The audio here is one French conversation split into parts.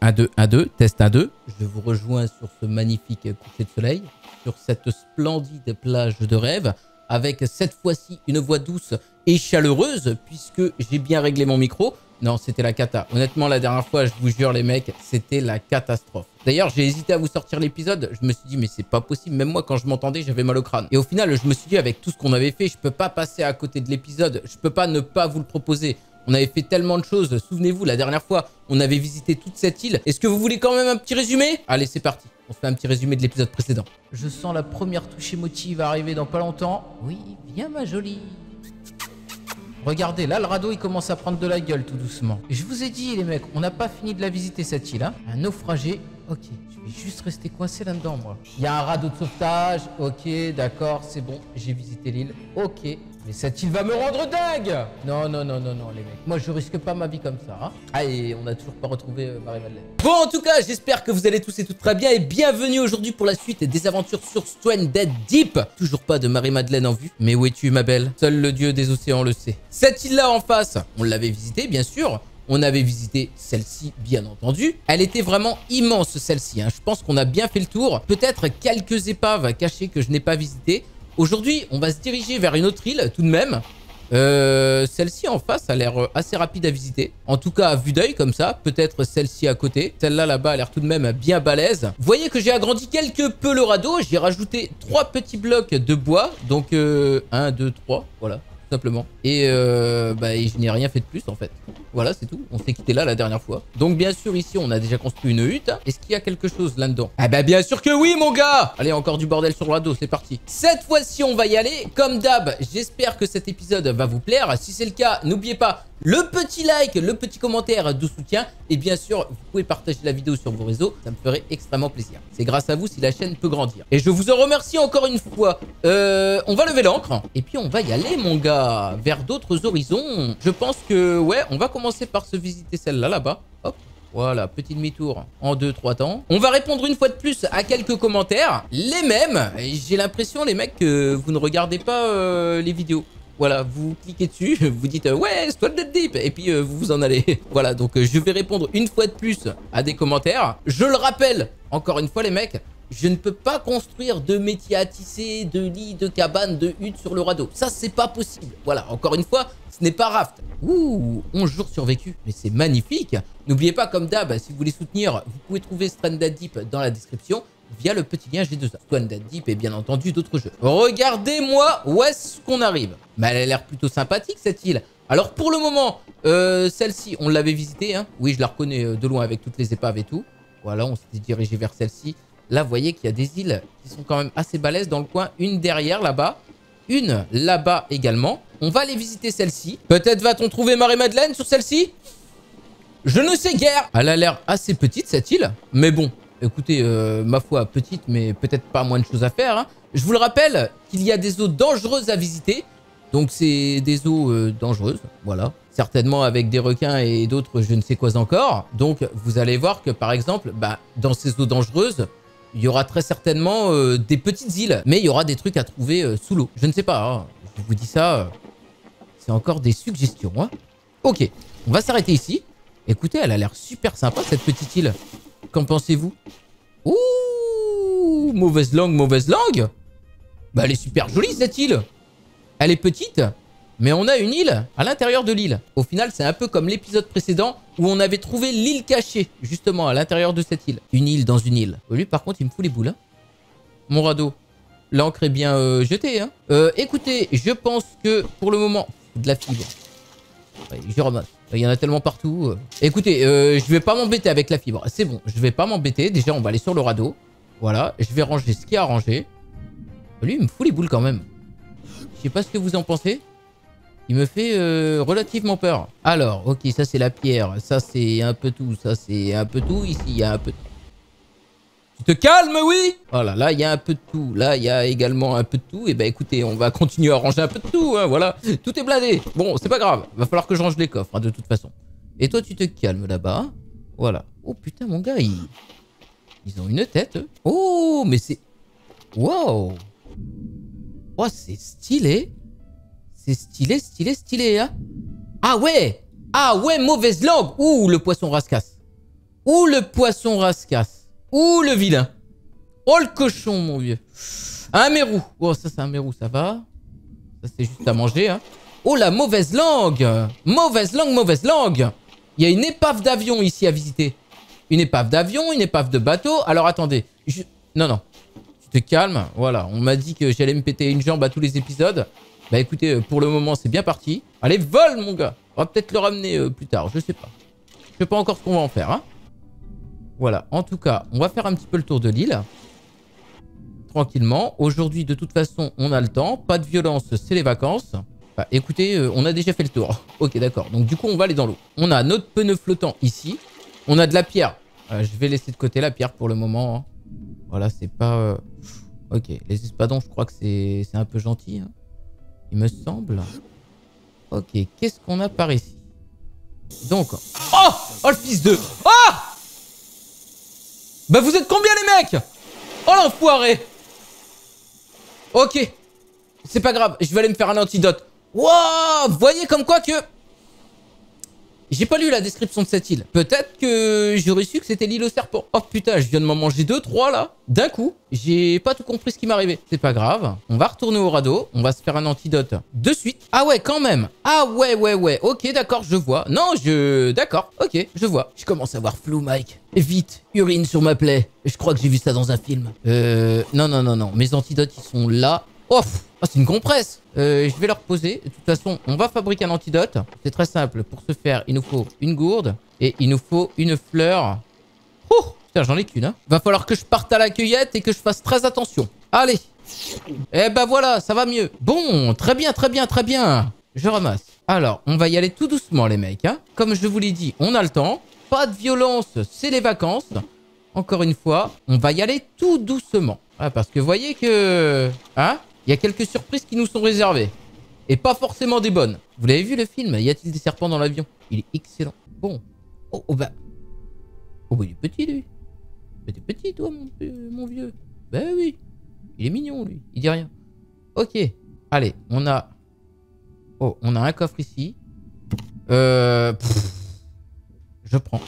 1, 2, 1, 2, test 1, 2. Je vous rejoins sur ce magnifique coucher de soleil, sur cette splendide plage de rêve, avec cette fois-ci une voix douce et chaleureuse, puisque j'ai bien réglé mon micro. Non, c'était la cata. Honnêtement, la dernière fois, je vous jure les mecs, c'était la catastrophe. D'ailleurs, j'ai hésité à vous sortir l'épisode. Je me suis dit, mais c'est pas possible. Même moi, quand je m'entendais, j'avais mal au crâne. Et au final, je me suis dit, avec tout ce qu'on avait fait, je peux pas passer à côté de l'épisode. Je peux pas ne pas vous le proposer. On avait fait tellement de choses. Souvenez-vous, la dernière fois, on avait visité toute cette île. Est-ce que vous voulez quand même un petit résumé? Allez, c'est parti. On fait un petit résumé de l'épisode précédent. Je sens la première touche émotive arriver dans pas longtemps. Oui, viens ma jolie. Regardez, là, le radeau, il commence à prendre de la gueule tout doucement. Et je vous ai dit, les mecs, on n'a pas fini de la visiter, cette île. Hein. Un naufragé. Ok, je vais juste rester coincé là-dedans, moi. Il y a un radeau de sauvetage. Ok, d'accord, c'est bon. J'ai visité l'île. Ok. Mais cette île va me rendre dingue. Non, non, non, non, non, les mecs. Moi, je risque pas ma vie comme ça. Hein. Ah, et on n'a toujours pas retrouvé Marie-Madeleine. Bon, en tout cas, j'espère que vous allez tous et toutes très bien. Et bienvenue aujourd'hui pour la suite des aventures sur Stranded Deep. Toujours pas de Marie-Madeleine en vue. Mais où es-tu, ma belle? Seul le dieu des océans le sait. Cette île-là en face, on l'avait visitée, bien sûr. On avait visité celle-ci, bien entendu. Elle était vraiment immense, celle-ci. Hein. Je pense qu'on a bien fait le tour. Peut-être quelques épaves cachées que je n'ai pas visitées. Aujourd'hui, on va se diriger vers une autre île, tout de même. Celle-ci en face a l'air assez rapide à visiter. En tout cas, à vue d'œil, comme ça. Peut-être celle-ci à côté. Celle-là, là-bas, a l'air tout de même bien balèze. Vous voyez que j'ai agrandi quelque peu le radeau. J'ai rajouté 3 petits blocs de bois. Donc, 1, 2, 3. Voilà, tout simplement. Et je n'ai rien fait de plus, en fait. Voilà, c'est tout. On s'est quitté là la dernière fois. Donc, bien sûr, ici, on a déjà construit une hutte. Est-ce qu'il y a quelque chose là-dedans? Ah bah, bien sûr que oui, mon gars! Allez, encore du bordel sur le radeau, c'est parti. Cette fois-ci, on va y aller. Comme d'hab, j'espère que cet épisode va vous plaire. Si c'est le cas, n'oubliez pas le petit like, le petit commentaire de soutien. Et bien sûr, vous pouvez partager la vidéo sur vos réseaux. Ça me ferait extrêmement plaisir. C'est grâce à vous si la chaîne peut grandir. Et je vous en remercie encore une fois. On va lever l'ancre. Et puis, on va y aller, mon gars, vers d'autres horizons. Je pense que, ouais, on va commencer par se visiter celle-là, là-bas. Hop. Voilà, petit demi-tour en 2-3 temps. On va répondre une fois de plus à quelques commentaires. Les mêmes. J'ai l'impression, les mecs, que vous ne regardez pas les vidéos. Voilà, vous cliquez dessus, vous dites ouais, Stranded Deep, et puis vous vous en allez. Voilà, donc je vais répondre une fois de plus à des commentaires. Je le rappelle, encore une fois, les mecs, je ne peux pas construire de métiers à tisser, de lits, de cabanes, de huttes sur le radeau. Ça, c'est pas possible. Voilà, encore une fois, ce n'est pas Raft. Ouh, 11 jours survécus. Mais c'est magnifique. N'oubliez pas, comme d'hab, si vous voulez soutenir, vous pouvez trouver Stranded Deep dans la description via le petit lien G2A. Stranded Deep et bien entendu d'autres jeux. Regardez-moi où est-ce qu'on arrive. Mais elle a l'air plutôt sympathique, cette île. Alors, pour le moment, celle-ci, on l'avait visitée. Hein. Oui, je la reconnais de loin avec toutes les épaves et tout. Voilà, on s'était dirigé vers celle-ci. Là, vous voyez qu'il y a des îles qui sont quand même assez balèzes dans le coin. Une derrière, là-bas. Une là-bas également. On va aller visiter celle-ci. Peut-être va-t-on trouver Marie-Madeleine sur celle-ci? Je ne sais guère. Elle a l'air assez petite, cette île. Mais bon, écoutez, ma foi, petite, mais peut-être pas moins de choses à faire. Hein. Je vous le rappelle qu'il y a des eaux dangereuses à visiter. Donc, c'est des eaux dangereuses. Voilà. Certainement avec des requins et d'autres je ne sais quoi encore. Donc, vous allez voir que, par exemple, dans ces eaux dangereuses, il y aura très certainement des petites îles. Mais il y aura des trucs à trouver sous l'eau. Je ne sais pas. Hein. Je vous dis ça. C'est encore des suggestions. Hein. Ok. On va s'arrêter ici. Écoutez, elle a l'air super sympa, cette petite île. Qu'en pensez-vous? Ouh, mauvaise langue, mauvaise langue. Bah, elle est super jolie, cette île. Elle est petite, mais on a une île à l'intérieur de l'île. Au final, c'est un peu comme l'épisode précédent où on avait trouvé l'île cachée, justement, à l'intérieur de cette île. Une île dans une île. Lui, par contre, il me fout les boules. Hein. Mon radeau. L'ancre est bien jetée. Hein. Écoutez, je pense que pour le moment, de la fibre. Ouais, je ramasse. Il y en a tellement partout. Écoutez, je vais pas m'embêter avec la fibre. C'est bon, je vais pas m'embêter. Déjà, on va aller sur le radeau. Voilà, je vais ranger ce qu'il y a à ranger. Lui, il me fout les boules quand même. Je sais pas ce que vous en pensez. Il me fait relativement peur. Alors, ok, ça c'est la pierre. Ça c'est un peu tout. Ça c'est un peu tout. Ici, il y a un peu... Tu te calmes, oui? Voilà, là, il y a un peu de tout. Là, il y a également un peu de tout. Et ben, écoutez, on va continuer à ranger un peu de tout. Hein, voilà, tout est blindé. Bon, c'est pas grave. Va falloir que je range les coffres, hein, de toute façon. Et toi, tu te calmes là-bas. Voilà. Oh, putain, mon gars, ils ont une tête. Eux. Oh, mais c'est... Wow. Oh, c'est stylé. C'est stylé, stylé, stylé, hein. Ah ouais. Ah ouais, mauvaise langue. Ouh, le poisson rascasse. Ouh, le poisson rascasse. Ouh, le vilain. Oh, le cochon, mon vieux. Un mérou. Oh, ça, c'est un mérou, ça va. Ça, c'est juste à manger, hein. Oh, la mauvaise langue. Mauvaise langue, mauvaise langue. Il y a une épave d'avion ici à visiter. Une épave d'avion, une épave de bateau. Alors, attendez. Non, non. Tu te calmes. Voilà, on m'a dit que j'allais me péter une jambe à tous les épisodes. Bah, écoutez, pour le moment, c'est bien parti. Allez, vole, mon gars. On va peut-être le ramener plus tard, je sais pas. Je sais pas encore ce qu'on va en faire, hein. Voilà, en tout cas, on va faire un petit peu le tour de l'île. Tranquillement. Aujourd'hui, de toute façon, on a le temps. Pas de violence, c'est les vacances. Bah, écoutez, on a déjà fait le tour. Ok, d'accord. Donc, du coup, on va aller dans l'eau. On a notre pneu flottant ici. On a de la pierre. Je vais laisser de côté la pierre pour le moment, hein. Voilà, c'est pas... Ok, les espadons, je crois que c'est un peu gentil, hein. Il me semble. Ok, qu'est-ce qu'on a par ici? Donc... Oh! Oh, le fils de... Oh! Bah, vous êtes combien, les mecs? Oh, l'enfoiré! Ok. C'est pas grave, je vais aller me faire un antidote. Wow! Vous voyez comme quoi que... J'ai pas lu la description de cette île. Peut-être que j'aurais su que c'était l'île au serpent. Oh putain, je viens de m'en manger 2-3 là. D'un coup, j'ai pas tout compris ce qui m'arrivait. C'est pas grave. On va retourner au radeau. On va se faire un antidote de suite. Ah ouais, quand même. Ah ouais. Ok, d'accord, je vois. Non, D'accord, ok, je vois. Je commence à voir flou, Mike. Vite, urine sur ma plaie. Je crois que j'ai vu ça dans un film. Non. Mes antidotes, ils sont là. Oh, c'est une compresse. Je vais leur poser. De toute façon, on va fabriquer un antidote. C'est très simple. Pour ce faire, il nous faut une gourde et il nous faut une fleur. Oh, putain, j'en ai qu'une, hein. Va falloir que je parte à la cueillette et que je fasse très attention. Allez. Eh ben voilà, ça va mieux. Bon, très bien. Je ramasse. Alors, on va y aller tout doucement, les mecs, hein. Comme je vous l'ai dit, on a le temps. Pas de violence, c'est les vacances. Encore une fois, on va y aller tout doucement. Ah, parce que vous voyez que... Hein? Il y a quelques surprises qui nous sont réservées. Et pas forcément des bonnes. Vous l'avez vu le film? Y a-t-il des serpents dans l'avion? Il est excellent. Bon. Oh bah, il est petit, lui. T'es petit, toi, mon vieux. Bah oui. Il est mignon, lui. Il dit rien. Ok. Allez, on a... Oh, on a un coffre ici. Je prends.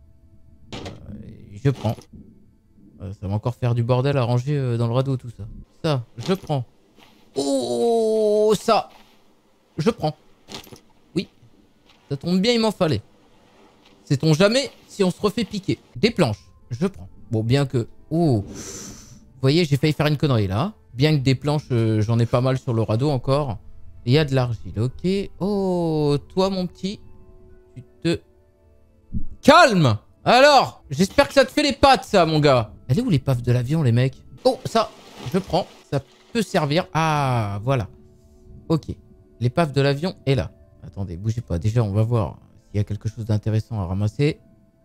Je prends. Ça va encore faire du bordel à ranger dans le radeau, tout ça. Ça, je prends. Oh, ça. Je prends. Oui. Ça tombe bien, il m'en fallait. Sait-on jamais si on se refait piquer. Des planches. Je prends. Bon, bien que... Oh. Vous voyez, j'ai failli faire une connerie, là. Bien que des planches, j'en ai pas mal sur le radeau encore. Il y a de l'argile, ok. Oh, toi, mon petit. Tu te... Calme. Alors, j'espère que ça te fait les pattes, ça, mon gars. Elle est où l'épave de l'avion, les mecs? Oh, ça, je prends. Ça peut servir. Ah, voilà. Ok. L'épave de l'avion est là. Attendez, bougez pas. Déjà, on va voir s'il y a quelque chose d'intéressant à ramasser.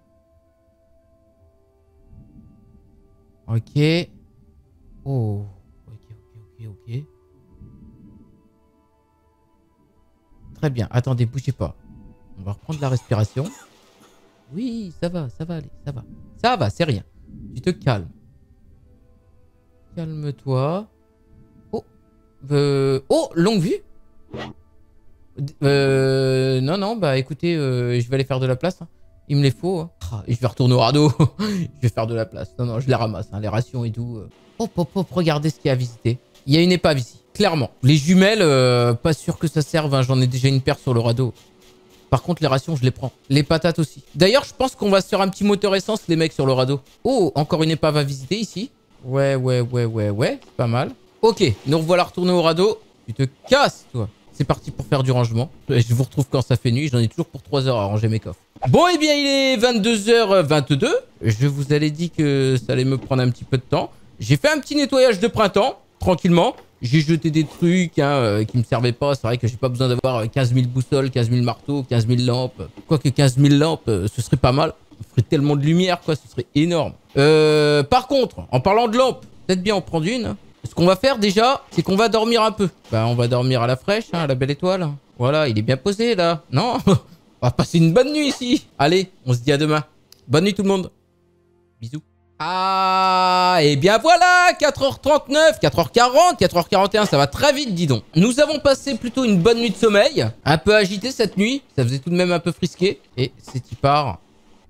Ok. Oh. Ok. Très bien. Attendez, bougez pas. On va reprendre la respiration. Oui, ça va aller, ça va. Ça va, c'est rien. Tu te calmes. Calme-toi. Oh. Oh, longue vue. Non, bah écoutez, je vais aller faire de la place, hein. Il me les faut, hein. Et je vais retourner au radeau. Je vais faire de la place. Non, je les ramasse, hein, les rations et tout. Hop, regardez ce qu'il y a à visiter. Il y a une épave ici, clairement. Les jumelles, pas sûr que ça serve, hein. J'en ai déjà une paire sur le radeau. Par contre, les rations, je les prends. Les patates aussi. D'ailleurs, je pense qu'on va se faire un petit moteur essence, les mecs, sur le radeau. Oh, encore une épave à visiter ici. Ouais. Pas mal. Ok, nous revoilà retournés au radeau. Tu te casses, toi. C'est parti pour faire du rangement. Je vous retrouve quand ça fait nuit. J'en ai toujours pour 3 heures à ranger mes coffres. Bon, eh bien, il est 22h22. Je vous avais dit que ça allait me prendre un petit peu de temps. J'ai fait un petit nettoyage de printemps, tranquillement. J'ai jeté des trucs hein, qui me servaient pas. C'est vrai que j'ai pas besoin d'avoir 15 000 boussoles, 15 000 marteaux, 15 000 lampes. Quoique 15 000 lampes, ce serait pas mal. Ça ferait tellement de lumière, quoi. Ce serait énorme. Par contre, en parlant de lampes, peut-être bien en prendre une. Ce qu'on va faire déjà, c'est qu'on va dormir un peu. Bah, on va dormir à la fraîche, hein, à la belle étoile. Voilà, il est bien posé, là. Non? On va passer une bonne nuit ici. Allez, on se dit à demain. Bonne nuit tout le monde. Bisous. Ah, et bien voilà, 4h39, 4h40, 4h41, ça va très vite, dis donc. Nous avons passé plutôt une bonne nuit de sommeil. Un peu agité cette nuit, ça faisait tout de même un peu frisqué. Et c'est y part.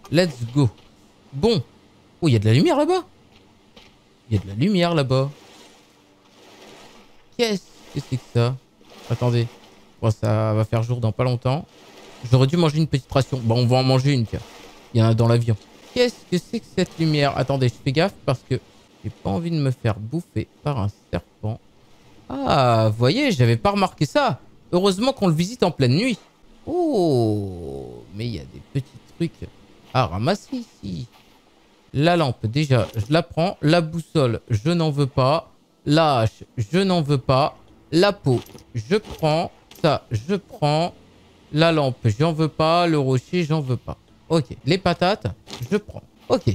Let's go. Bon. Oh, il y a de la lumière là-bas. Il y a de la lumière là-bas. Qu'est-ce que c'est que ça? Attendez. Bon, ça va faire jour dans pas longtemps. J'aurais dû manger une petite ration. Bon, on va en manger une, tiens. Il y en a dans l'avion. Qu'est-ce que c'est que cette lumière? Attendez, je fais gaffe parce que j'ai pas envie de me faire bouffer par un serpent. Ah, vous voyez, j'avais pas remarqué ça. Heureusement qu'on le visite en pleine nuit. Oh, mais il y a des petits trucs à ramasser ici. La lampe, déjà, je la prends. La boussole, je n'en veux pas. La hache, je n'en veux pas. La peau, je prends. Ça, je prends. La lampe, j'en veux pas. Le rocher, j'en veux pas. Ok. Les patates, je prends. Ok.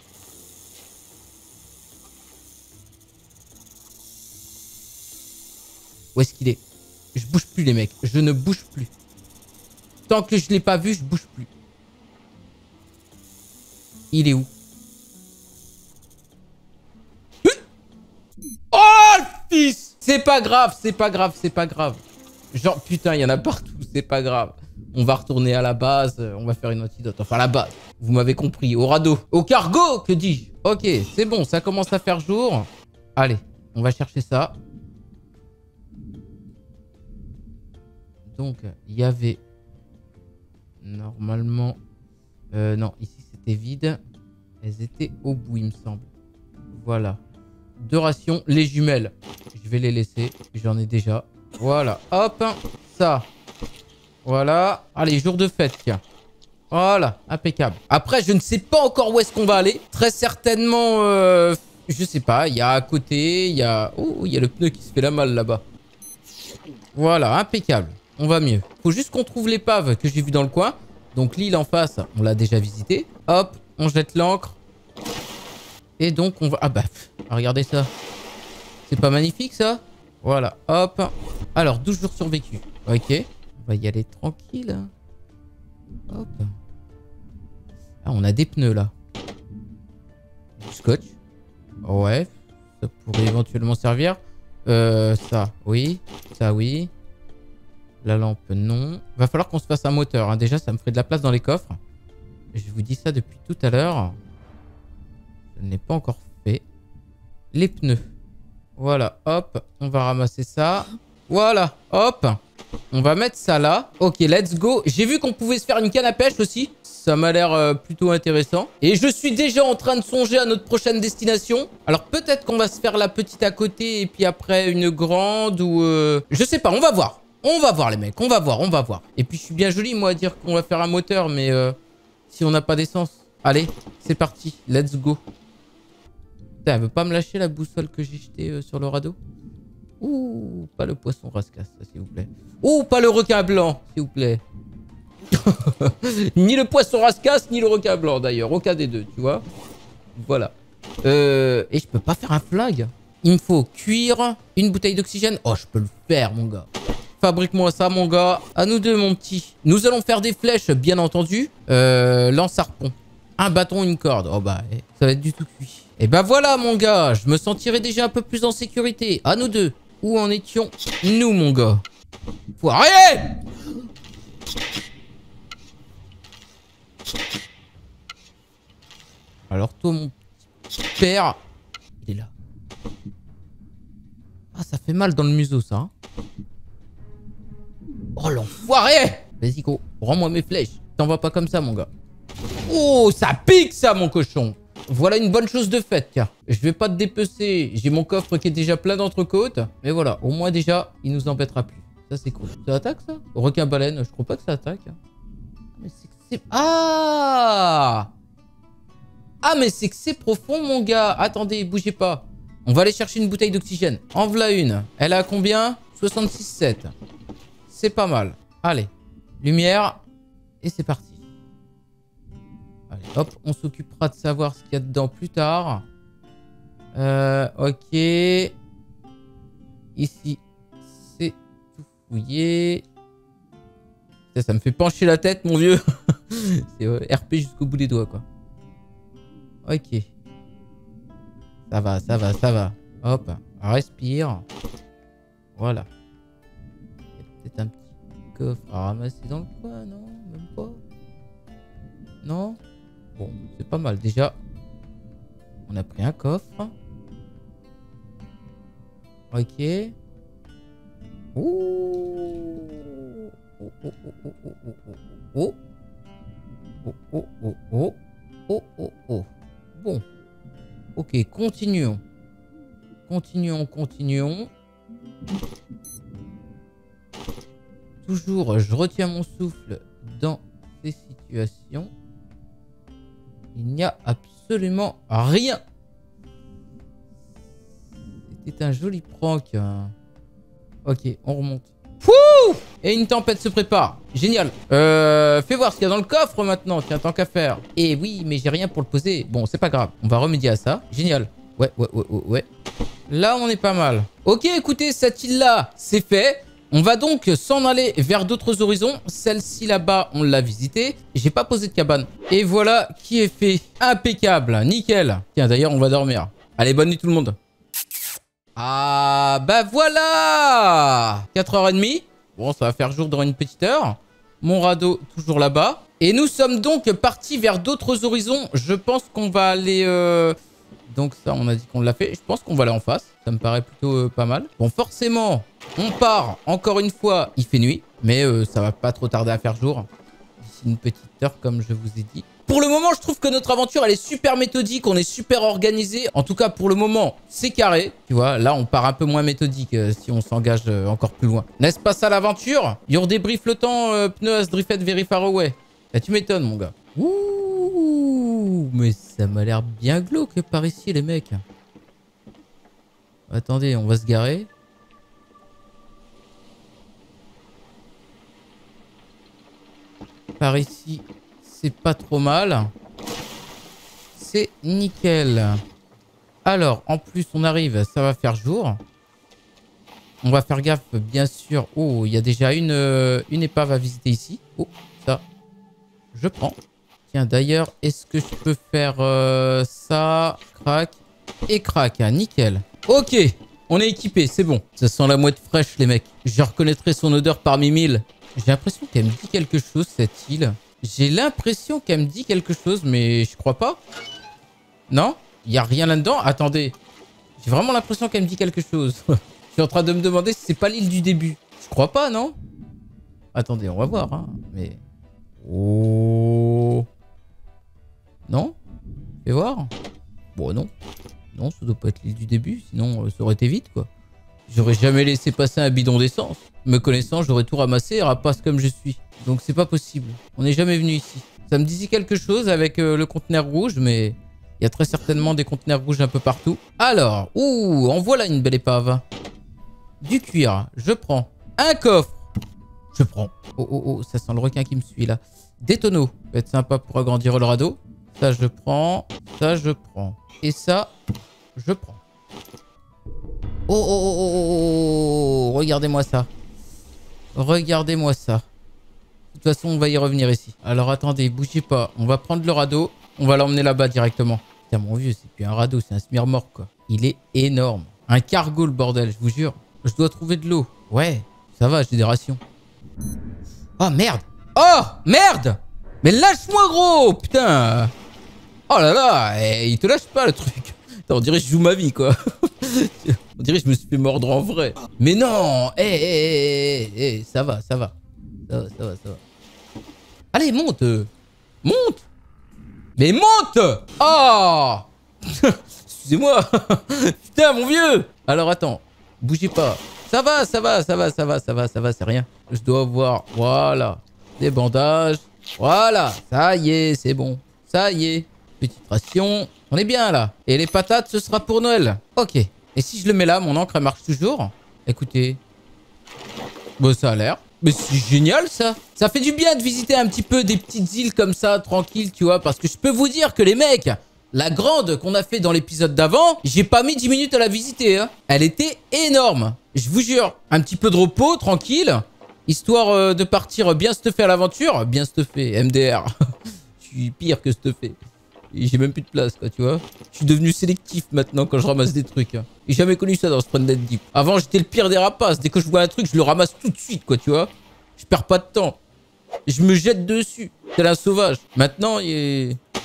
Où est-ce qu'il est? Je bouge plus, les mecs. Je ne bouge plus. Tant que je l'ai pas vu, je bouge plus. Il est où? Oh, fils! C'est pas grave, c'est pas grave, c'est pas grave. Genre, putain, il y en a partout, c'est pas grave. On va retourner à la base, on va faire une antidote. Enfin, la base, vous m'avez compris. Au radeau. Au cargo, que dis-je? Ok, c'est bon, ça commence à faire jour. Allez, on va chercher ça. Donc, il y avait... Normalement... non, ici, c'était vide. Elles étaient au bout, il me semble. Voilà. 2 rations, les jumelles. Je vais les laisser, j'en ai déjà. Voilà, hop, ça. Voilà. Allez, jour de fête, tiens. Voilà, impeccable. Après, je ne sais pas encore où est-ce qu'on va aller. Très certainement, je sais pas, il y a à côté, il y a... Oh, il y a le pneu qui se fait la malle là-bas. Voilà, impeccable. On va mieux. Faut juste qu'on trouve l'épave que j'ai vue dans le coin. Donc l'île en face, on l'a déjà visitée. Hop, on jette l'ancre. Et donc on va... Ah bah, regardez ça. C'est pas magnifique ça? Voilà, hop. Alors, 12 jours survécus. Ok. On va y aller tranquille. Hop. Ah, on a des pneus là. Du scotch. Ouais. Ça pourrait éventuellement servir. Ça, oui. Ça, oui. La lampe, non. Va falloir qu'on se fasse un moteur. Hein. Déjà, ça me ferait de la place dans les coffres. Je vous dis ça depuis tout à l'heure. Je ne l'ai pas encore fait. Les pneus. Voilà, hop. On va ramasser ça. Voilà, hop. On va mettre ça là. Ok, let's go. J'ai vu qu'on pouvait se faire une canne à pêche aussi. Ça m'a l'air plutôt intéressant. Et je suis déjà en train de songer à notre prochaine destination. Alors peut-être qu'on va se faire la petite à côté et puis après une grande ou... Je sais pas, on va voir. On va voir les mecs, on va voir, on va voir. Et puis je suis bien joli moi à dire qu'on va faire un moteur, mais si on n'a pas d'essence. Allez, c'est parti, let's go. Putain, elle veut pas me lâcher la boussole que j'ai jetée sur le radeau? Ouh, pas le poisson rascasse, s'il vous plaît. Ouh, pas le requin blanc, s'il vous plaît. Ni le poisson rascasse, ni le requin blanc d'ailleurs. Aucun des deux, tu vois. Voilà. Et je peux pas faire un flag. Il me faut cuire, une bouteille d'oxygène. Oh, je peux le faire, mon gars. Fabrique-moi ça, mon gars. À nous deux, mon petit. Nous allons faire des flèches, bien entendu. Lance-harpon. Un bâton, une corde. Oh bah, ça va être du tout cuit. Et bah voilà, mon gars. Je me sentirais déjà un peu plus en sécurité. À nous deux. Où en étions nous, mon gars? Faut arrêter! Alors toi, mon petit père... Il est là. Ah, ça fait mal dans le museau, ça. Hein. Oh, l'enfoiré! Vas-y, go. Rends-moi mes flèches. T'en vas pas comme ça, mon gars. Oh, ça pique, ça, mon cochon. Voilà une bonne chose de faite, tiens. Je vais pas te dépecer. J'ai mon coffre qui est déjà plein d'entrecôtes. Mais voilà, au moins déjà, il nous embêtera plus. Ça, c'est cool. Ça attaque, ça? Requin-baleine, je crois pas que ça attaque. Mais c'est que c'est... Ah! Ah, mais c'est que c'est profond, mon gars. Attendez, bougez pas. On va aller chercher une bouteille d'oxygène. En voilà une. Elle a combien? 66,7. C'est pas mal. Allez. Lumière. Et c'est parti. Allez, hop. On s'occupera de savoir ce qu'il y a dedans plus tard. Ok. Ici, c'est tout fouillé. Ça me fait pencher la tête, mon vieux. C'est RP jusqu'au bout des doigts, quoi. Ok. Ça va, ça va, ça va. Hop, respire. Voilà. Il y a peut-être un petit coffre à ramasser dans le coin, non? Même pas. Non? Bon, c'est pas mal. Déjà, on a pris un coffre. Ok. Ouh. Oh, oh, oh, oh, oh, oh, oh, oh, oh, oh, oh, oh, oh. Bon. Ok, continuons. Continuons. Toujours, je retiens mon souffle dans ces situations. Il n'y a absolument rien. C'était un joli prank. Ok, on remonte. Fouh! Et une tempête se prépare. Génial. Fais voir ce qu'il y a dans le coffre maintenant. Tiens, tant qu'à faire. Et oui, mais j'ai rien pour le poser. Bon, c'est pas grave. On va remédier à ça. Génial. Ouais. Là, on est pas mal. Ok, écoutez, cette île-là, c'est fait. On va donc s'en aller vers d'autres horizons. Celle-ci là-bas, on l'a visitée. J'ai pas posé de cabane. Et voilà qui est fait. Impeccable. Nickel. Tiens, d'ailleurs, on va dormir. Allez, bonne nuit tout le monde. Ah, bah voilà 4h30. Bon, ça va faire jour dans une petite heure. Mon radeau, toujours là-bas. Et nous sommes donc partis vers d'autres horizons. Je pense qu'on va aller... Donc ça, on a dit qu'on l'a fait. Je pense qu'on va aller en face. Ça me paraît plutôt pas mal. Bon, forcément, on part. Encore une fois, il fait nuit. Mais ça va pas trop tarder à faire jour. D'ici une petite heure, comme je vous ai dit. Pour le moment, je trouve que notre aventure, elle est super méthodique. On est super organisé. En tout cas, pour le moment, c'est carré. Tu vois, là, on part un peu moins méthodique si on s'engage encore plus loin. N'est-ce pas ça l'aventure? Your débris flottant, pneus as drifted very far away. Là, tu m'étonnes, mon gars. Ouh, mais ça m'a l'air bien glauque par ici, les mecs. Attendez, on va se garer. Par ici, c'est pas trop mal. C'est nickel. Alors, en plus, on arrive, ça va faire jour. On va faire gaffe, bien sûr. Oh, il y a déjà une épave à visiter ici. Oh, ça, je prends. Tiens, d'ailleurs, est-ce que je peux faire ça? Crac et crac. Hein, nickel. Ok, on est équipé, c'est bon. Ça sent la mouette fraîche, les mecs. Je reconnaîtrai son odeur parmi mille. J'ai l'impression qu'elle me dit quelque chose, cette île. J'ai l'impression qu'elle me dit quelque chose, mais je crois pas. Non? Il n'y a rien là-dedans? Attendez. J'ai vraiment l'impression qu'elle me dit quelque chose. Je suis en train de me demander si c'est pas l'île du début. Je crois pas, non? Attendez, on va voir. Hein. Mais... Oh... Non? Fais voir. Bon, non. Non, ça doit pas être l'île du début. Sinon, ça aurait été vite, quoi. J'aurais jamais laissé passer un bidon d'essence. Me connaissant, j'aurais tout ramassé et rapace comme je suis. Donc c'est pas possible. On n'est jamais venu ici. Ça me disait quelque chose avec le conteneur rouge, mais il y a très certainement des conteneurs rouges un peu partout. Alors, ouh, en voilà une belle épave. Du cuir, je prends. Un coffre, je prends. Oh, ça sent le requin qui me suit là. Des tonneaux, ça va être sympa pour agrandir le radeau. Ça, je prends. Ça, je prends. Et ça, je prends. Oh, regardez-moi ça. Regardez-moi ça. De toute façon, on va y revenir ici. Alors, attendez, bougez pas. On va prendre le radeau. On va l'emmener là-bas directement. Putain, mon vieux, c'est plus un radeau, c'est un smirmorque, quoi. Il est énorme. Un cargo, le bordel, je vous jure. Je dois trouver de l'eau. Ouais, ça va, j'ai des rations. Oh, merde. Oh, merde. Mais lâche-moi, gros. Putain. Oh là là, il te lâche pas, le truc. Attends, on dirait que je joue ma vie, quoi. On dirait que je me suis fait mordre en vrai. Mais non. Ça va. Ça va. Allez, monte. Monte. Mais monte. Oh. Excusez-moi. Putain, mon vieux. Alors, attends. Bougez pas. Ça va, c'est rien. Je dois avoir, voilà, des bandages. Voilà, ça y est, c'est bon. Ça y est. Petite ration. On est bien, là. Et les patates, ce sera pour Noël. Ok. Et si je le mets là, mon encre, elle marche toujours? Écoutez. Bon, ça a l'air. Mais c'est génial, ça. Ça fait du bien de visiter un petit peu des petites îles comme ça, tranquille, tu vois. Parce que je peux vous dire que les mecs, la grande qu'on a fait dans l'épisode d'avant, j'ai pas mis 10 minutes à la visiter. Hein. Elle était énorme. Je vous jure. Un petit peu de repos, tranquille. Histoire de partir bien stuffé à l'aventure. Bien stuffé, MDR. Je suis pire que stuffé. Et j'ai même plus de place, quoi, tu vois. Je suis devenu sélectif maintenant quand je ramasse des trucs. Hein. J'ai jamais connu ça dans Stranded Deep. Avant, j'étais le pire des rapaces. Dès que je vois un truc, je le ramasse tout de suite, quoi, tu vois. Je perds pas de temps. Je me jette dessus. C'est la sauvage. Maintenant, il est...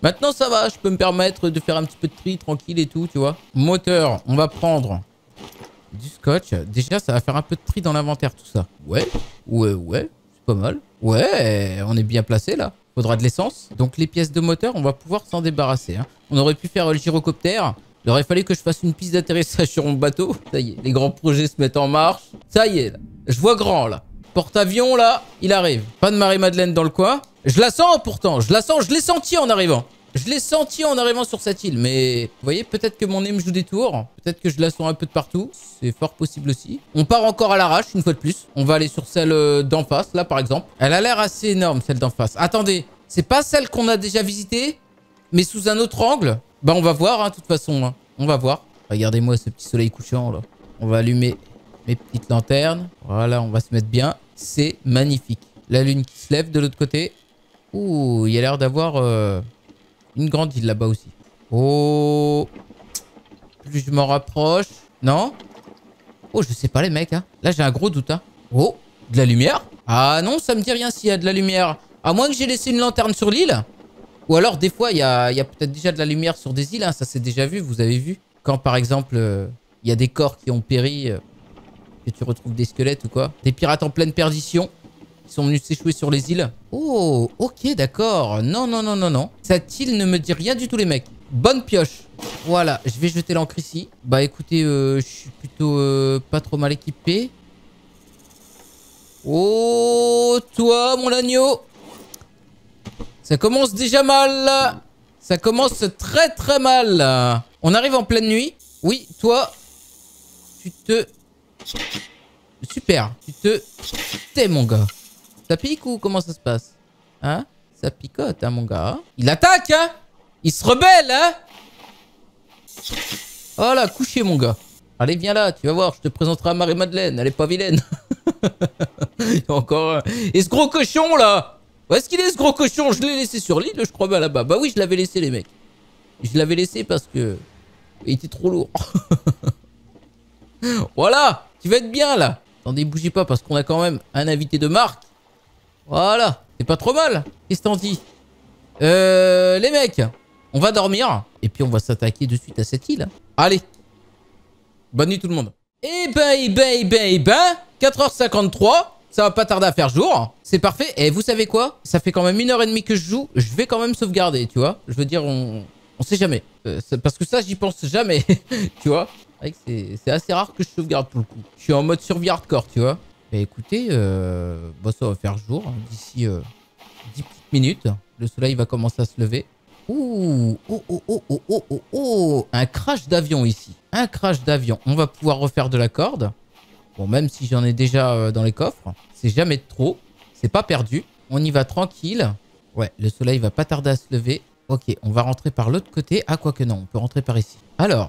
Maintenant, ça va. Je peux me permettre de faire un petit peu de tri tranquille et tout, tu vois. Moteur, on va prendre du scotch. Déjà, ça va faire un peu de tri dans l'inventaire, tout ça. Ouais. C'est pas mal. Ouais, on est bien placé, là. Faudra de l'essence. Donc, les pièces de moteur, on va pouvoir s'en débarrasser. Hein. On aurait pu faire le gyrocoptère. Il aurait fallu que je fasse une piste d'atterrissage sur mon bateau. Ça y est, les grands projets se mettent en marche. Ça y est, là. Je vois grand, là. Porte-avions, là, il arrive. Pas de Marie-Madeleine dans le coin. Je la sens, pourtant. Je la sens. Je l'ai senti en arrivant. Je l'ai senti en arrivant sur cette île. Mais, vous voyez, peut-être que mon nez me joue des tours. Peut-être que je la sens un peu de partout. C'est fort possible aussi. On part encore à l'arrache, une fois de plus. On va aller sur celle d'en face, là, par exemple. Elle a l'air assez énorme, celle d'en face. Attendez. C'est pas celle qu'on a déjà visitée, mais sous un autre angle. Bah, on va voir, hein, de toute façon. Hein. On va voir. Regardez-moi ce petit soleil couchant, là. On va allumer mes petites lanternes. Voilà, on va se mettre bien. C'est magnifique. La lune qui se lève de l'autre côté. Ouh, il y a l'air d'avoir une grande île là-bas aussi. Oh. Plus je m'en rapproche. Non? Oh, je sais pas, les mecs. Hein. Là, j'ai un gros doute. Hein. Oh, de la lumière? Ah non, ça me dit rien s'il y a de la lumière. À moins que j'ai laissé une lanterne sur l'île. Ou alors, des fois, il y a peut-être déjà de la lumière sur des îles. Hein. Ça, c'est déjà vu, vous avez vu. Quand, par exemple, il y a des corps qui ont péri, que tu retrouves des squelettes ou quoi. Des pirates en pleine perdition qui sont venus s'échouer sur les îles. Oh, ok, d'accord. Non, non, non, non, non. Cette île ne me dit rien du tout, les mecs. Bonne pioche. Voilà, je vais jeter l'ancre ici. Bah, écoutez, je suis plutôt pas trop mal équipé. Oh, toi, mon agneau. Ça commence déjà mal, là. Ça commence très, très mal, là. On arrive en pleine nuit. Oui, toi, tu te... Super, tu te tais, mon gars. Ça pique ou comment ça se passe? Hein? Ça picote, hein, mon gars. Il attaque, hein? Il se rebelle, hein? Voilà, couché, mon gars. Allez, viens là, tu vas voir, je te présenterai à Marie-Madeleine. Elle est pas vilaine. Il y a encore un... Et ce gros cochon, là? Où est-ce qu'il est, ce gros cochon? Je l'ai laissé sur l'île, je crois bien là-bas. Bah oui, je l'avais laissé, les mecs. Je l'avais laissé parce que... il était trop lourd. Voilà, tu vas être bien, là. Attendez, bougez pas parce qu'on a quand même un invité de marque. Voilà, c'est pas trop mal. Qu'est-ce que t'en dis? Les mecs, on va dormir. Et puis on va s'attaquer de suite à cette île. Allez. Bonne nuit tout le monde. Eh ben, 4h53. Ça va pas tarder à faire jour. C'est parfait. Et vous savez quoi? Ça fait quand même 1h30 que je joue. Je vais quand même sauvegarder, tu vois. Je veux dire, on sait jamais. Parce que ça, j'y pense jamais. Tu vois. C'est assez rare que je sauvegarde pour le coup. Je suis en mode survie hardcore, tu vois. Bah écoutez, bah, ça va faire jour. Hein, d'ici 10 petites minutes. Le soleil va commencer à se lever. Ouh, oh. Un crash d'avion ici. Un crash d'avion. On va pouvoir refaire de la corde. Bon, même si j'en ai déjà dans les coffres. C'est jamais trop. C'est pas perdu. On y va tranquille. Ouais, le soleil va pas tarder à se lever. Ok, on va rentrer par l'autre côté. Ah, quoique non, on peut rentrer par ici. Alors.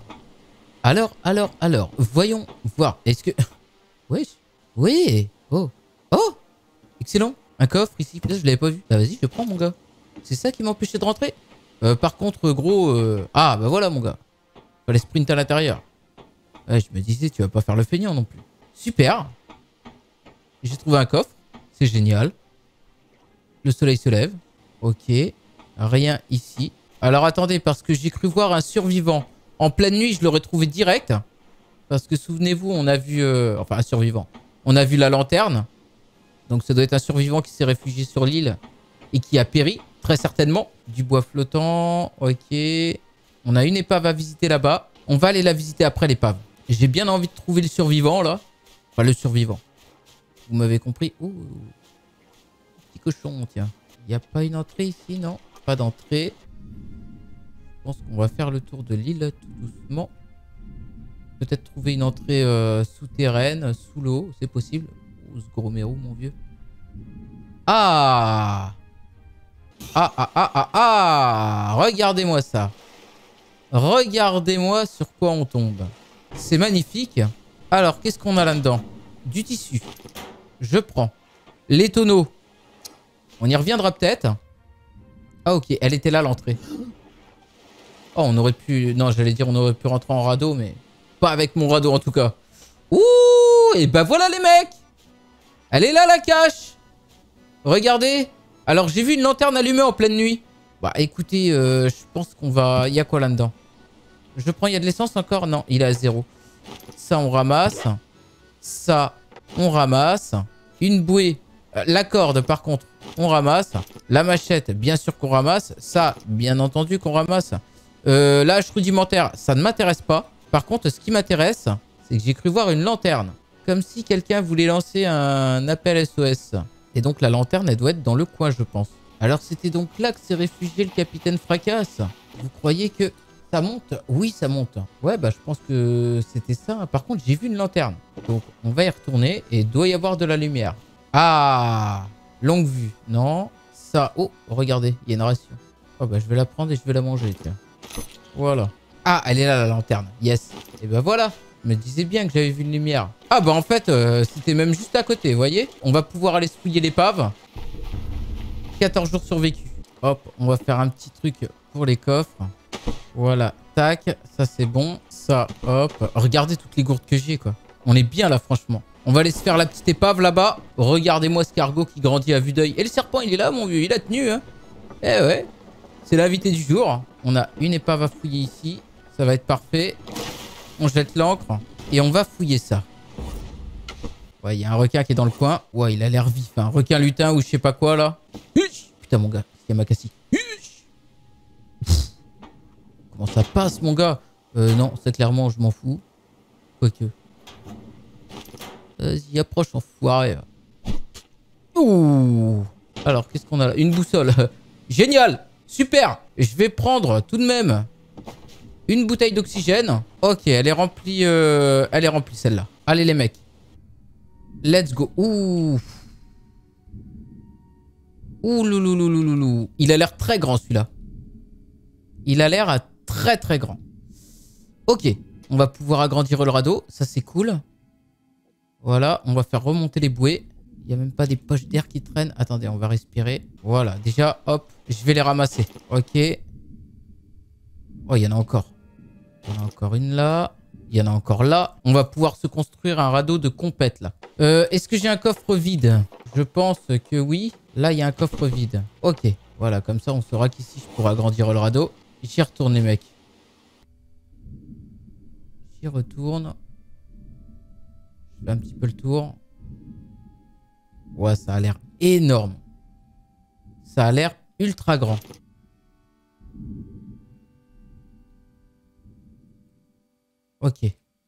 Voyons voir. Est-ce que... Oui. Oui. Oh. Oh. Excellent. Un coffre ici. Peut-être je l'avais pas vu. Bah vas-y, je le prends, mon gars. C'est ça qui m'empêchait de rentrer. Par contre, gros... Ah, bah voilà, mon gars. Fallait sprinter à l'intérieur. Ouais, je me disais, tu vas pas faire le feignant non plus. Super. J'ai trouvé un coffre. C'est génial. Le soleil se lève. Ok. Rien ici. Alors, attendez, parce que j'ai cru voir un survivant. En pleine nuit, je l'aurais trouvé direct. Parce que souvenez-vous, on a vu... Enfin, un survivant. On a vu la lanterne. Donc, ça doit être un survivant qui s'est réfugié sur l'île et qui a péri, très certainement. Du bois flottant. Ok. On a une épave à visiter là-bas. On va aller la visiter après l'épave. J'ai bien envie de trouver le survivant, là. Enfin, le survivant. Vous m'avez compris. Ouh. Petit cochon, tiens. Il n'y a pas une entrée ici, non? Pas d'entrée. Je pense qu'on va faire le tour de l'île tout doucement. Peut-être trouver une entrée souterraine, sous l'eau, c'est possible. Oh, ce gros mérou, mon vieux. Ah! Regardez-moi ça. Regardez-moi sur quoi on tombe. C'est magnifique. Alors, qu'est-ce qu'on a là-dedans? Du tissu. Je prends. Les tonneaux. On y reviendra peut-être. Ah, ok. Elle était là, l'entrée. Oh, on aurait pu... Non, j'allais dire on aurait pu rentrer en radeau, mais... Pas avec mon radeau, en tout cas. Ouh! Et bah voilà, les mecs! Elle est là, la cache! Regardez. Alors, j'ai vu une lanterne allumée en pleine nuit. Bah écoutez, je pense qu'on va... Il y a quoi là-dedans? Je prends, il y a de l'essence encore? Non, il est à 0. Ça, on ramasse. Ça, on ramasse. Une bouée. La corde, par contre, on ramasse. La machette, bien sûr qu'on ramasse. Ça, bien entendu qu'on ramasse. L'âge rudimentaire, ça ne m'intéresse pas. Par contre, ce qui m'intéresse, c'est que j'ai cru voir une lanterne. Comme si quelqu'un voulait lancer un appel SOS. Et donc, la lanterne, elle doit être dans le coin, je pense. Alors, c'était donc là que s'est réfugié le capitaine Fracasse. Vous croyez que ça monte? Oui, ça monte. Ouais, bah, je pense que c'était ça. Par contre, j'ai vu une lanterne. Donc, on va y retourner et il doit y avoir de la lumière. Ah! Longue vue. Non. Ça. Oh, regardez, il y a une ration. Oh, bah, je vais la prendre et je vais la manger, tiens. Voilà. Ah, elle est là, la lanterne. Yes. Et ben voilà. Je me disais bien que j'avais vu une lumière. Ah, bah, en fait, c'était même juste à côté, vous voyez? On va pouvoir aller fouiller l'épave. 14 jours survécus. Hop, on va faire un petit truc pour les coffres. Voilà, tac, ça c'est bon. Ça, hop. Regardez toutes les gourdes que j'ai, quoi. On est bien là, franchement. On va aller se faire la petite épave là-bas. Regardez-moi ce cargo qui grandit à vue d'œil. Et le serpent, il est là, mon vieux. Il a tenu, hein. Eh ouais. C'est l'invité du jour. On a une épave à fouiller ici. Ça va être parfait. On jette l'ancre. Et on va fouiller ça. Ouais, il y a un requin qui est dans le coin. Ouais, il a l'air vif. Un requin lutin ou je sais pas quoi, là. Putain, mon gars. Il y a ma cassie. Comment ça passe, mon gars? Non, c'est clairement, je m'en fous. Quoique. Vas-y, approche, enfoiré. Ouh. Alors, qu'est-ce qu'on a là? Une boussole. Génial. Super. Je vais prendre tout de même une bouteille d'oxygène. Ok, elle est remplie celle-là. Allez, les mecs. Let's go. Ouh. Ouh, louloulouloulou. Il a l'air très grand, celui-là. Il a l'air très, très grand. Ok. On va pouvoir agrandir le radeau. Ça, c'est cool. Voilà. On va faire remonter les bouées. Il n'y a même pas des poches d'air qui traînent. Attendez, on va respirer. Voilà. Déjà, hop. Je vais les ramasser. Ok. Oh, il y en a encore. Il y en a encore une là. Il y en a encore là. On va pouvoir se construire un radeau de compète, là. Est-ce que j'ai un coffre vide? Je pense que oui. Là, il y a un coffre vide. Ok. Voilà, comme ça, on saura qu'ici, je pourrai agrandir le radeau. J'y retourne, les mecs. J'y retourne. Je fais un petit peu le tour. Ouais, ça a l'air énorme. Ça a l'air ultra grand. Ok.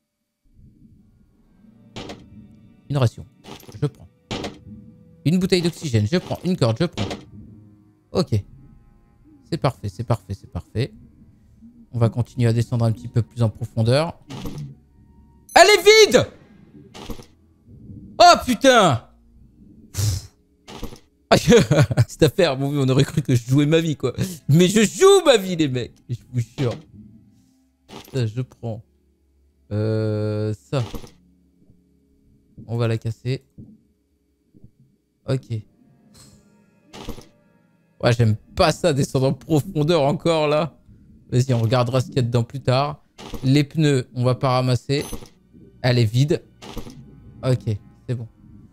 Une ration. Je prends. Une bouteille d'oxygène. Je prends. Une corde. Je prends. Ok. C'est parfait. C'est parfait. C'est parfait. On va continuer à descendre un petit peu plus en profondeur. Elle est vide! Oh putain! Cette affaire, bon, on aurait cru que je jouais ma vie, quoi. Mais je joue ma vie, les mecs. Je vous jure. Ça, je prends. Ça. On va la casser. Ok. Ouais, j'aime pas ça, descendre en profondeur encore, là. Vas-y, on regardera ce qu'il y a dedans plus tard. Les pneus, on va pas ramasser. Elle est vide. Ok, c'est bon.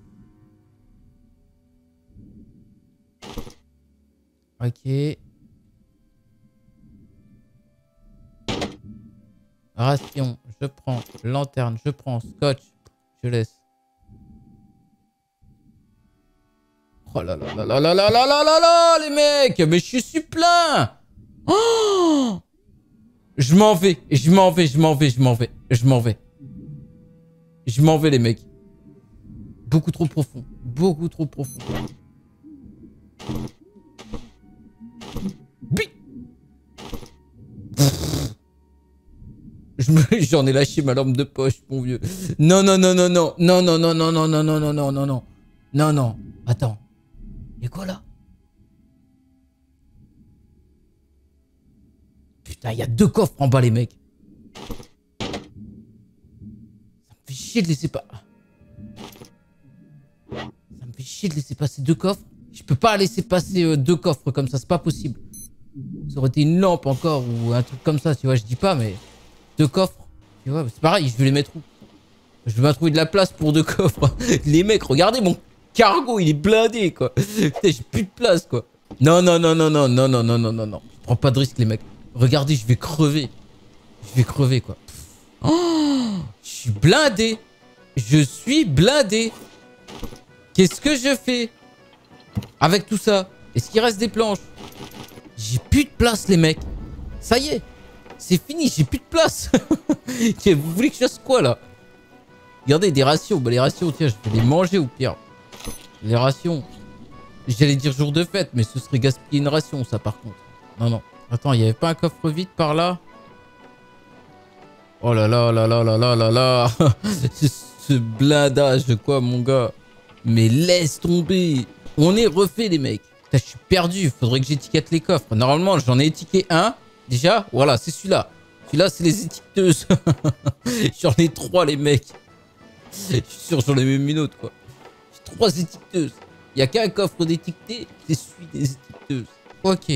Ok. Ration, je prends. Lanterne, je prends. Scotch, je laisse. Oh là là là là là là là là là là, les mecs! Mais je suis plein! Oh, je m'en vais, je m'en vais, je m'en vais, je m'en vais, je m'en vais. Je m'en vais, les mecs. Beaucoup trop profond. Beaucoup trop profond. J'en ai lâché ma lampe de poche, mon vieux. Non, non, non, non, non. Non, non, non, non, non, non, non, non, non, non, non. Non, non. Attends. Il y a quoi là? Putain, il y a 2 coffres en bas, les mecs. Ça me fait chier de laisser pas. Ça me fait chier de laisser passer 2 coffres. Je peux pas laisser passer 2 coffres comme ça, c'est pas possible. Ça aurait été une lampe encore ou un truc comme ça, tu vois, je dis pas, mais 2 coffres. Tu vois, c'est pareil, je vais les mettre où? Je vais trouver de la place pour 2 coffres. Les mecs, regardez mon cargo, il est blindé, quoi. Putain, j'ai plus de place, quoi. Non, non, non, non, non, non, non, non, non, non, non. Je prends pas de risque, les mecs. Regardez, je vais crever. Je vais crever, quoi. Oh, je suis blindé. Je suis blindé. Qu'est-ce que je fais avec tout ça? Est-ce qu'il reste des planches? J'ai plus de place, les mecs. Ça y est. C'est fini, j'ai plus de place. Vous voulez que je fasse quoi, là? Regardez, des rations. Bah, les rations, tiens, je vais les manger au pire. Les rations. J'allais dire jour de fête, mais ce serait gaspiller une ration, ça, par contre. Non, non. Attends, il n'y avait pas un coffre vide par là? Oh là là là là là là là là. Ce blindage, quoi, mon gars. Mais laisse tomber. On est refait, les mecs. Putain, je suis perdu. Faudrait que j'étiquette les coffres. Normalement, j'en ai étiqueté un. Déjà, voilà, c'est celui-là. Celui-là, c'est les étiqueteuses. J'en ai 3, les mecs. Je suis sûr, j'en ai même une autre, quoi. J'ai 3 étiqueteuses. Il n'y a qu'un coffre d'étiqueté, c'est celui des étiqueteuses. Ok.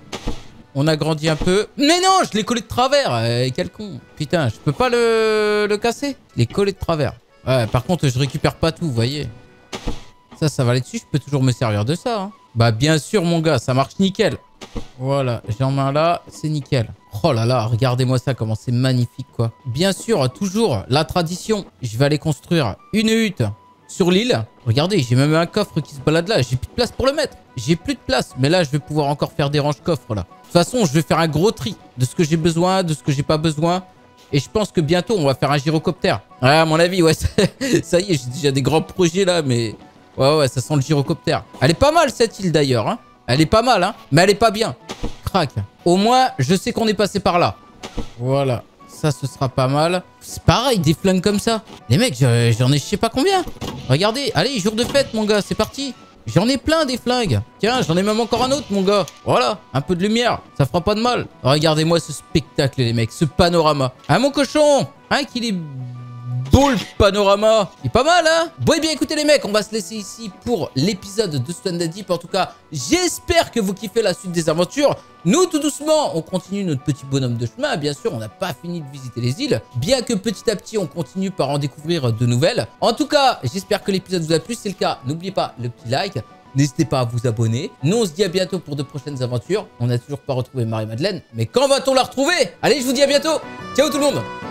On a grandi un peu. Mais non, je l'ai collé de travers. Quel con. Putain, je peux pas le casser. Je l'ai collé de travers. Ouais, par contre, je récupère pas tout, vous voyez. Ça va aller dessus. Je peux toujours me servir de ça. Hein. Bah, bien sûr, mon gars, ça marche nickel. Voilà, j'ai en main là, c'est nickel. Oh là là, regardez-moi ça, comment c'est magnifique, quoi. Bien sûr, toujours la tradition. Je vais aller construire une hutte sur l'île. Regardez, j'ai même un coffre qui se balade là. J'ai plus de place pour le mettre. J'ai plus de place. Mais là, je vais pouvoir encore faire des range-coffres, là. De toute façon, je vais faire un gros tri de ce que j'ai besoin, de ce que j'ai pas besoin. Et je pense que bientôt, on va faire un gyrocoptère. Ouais, à mon avis, ouais, ça y est, j'ai déjà des grands projets là, mais... Ouais, ça sent le gyrocoptère. Elle est pas mal, cette île, d'ailleurs, hein. Elle est pas mal, hein. Mais elle est pas bien. Crac. Au moins, je sais qu'on est passé par là. Voilà. Ça, ce sera pas mal. C'est pareil, des flingues comme ça. Les mecs, j'en ai je sais pas combien. Regardez. Allez, jour de fête, mon gars. C'est parti. J'en ai plein des flingues. Tiens, j'en ai même encore un autre, mon gars. Voilà. Un peu de lumière. Ça fera pas de mal. Regardez-moi ce spectacle, les mecs. Ce panorama. Hein, mon cochon? Hein, qu'il est... beau le panorama. Il est pas mal, hein? Bon, et bien, écoutez, les mecs, on va se laisser ici pour l'épisode de Stranded Deep. En tout cas, j'espère que vous kiffez la suite des aventures. Nous, tout doucement, on continue notre petit bonhomme de chemin. Bien sûr, on n'a pas fini de visiter les îles. Bien que petit à petit, on continue par en découvrir de nouvelles. En tout cas, j'espère que l'épisode vous a plu. Si c'est le cas, n'oubliez pas le petit like. N'hésitez pas à vous abonner. Nous, on se dit à bientôt pour de prochaines aventures. On n'a toujours pas retrouvé Marie-Madeleine. Mais quand va-t-on la retrouver? Allez, je vous dis à bientôt. Ciao tout le monde.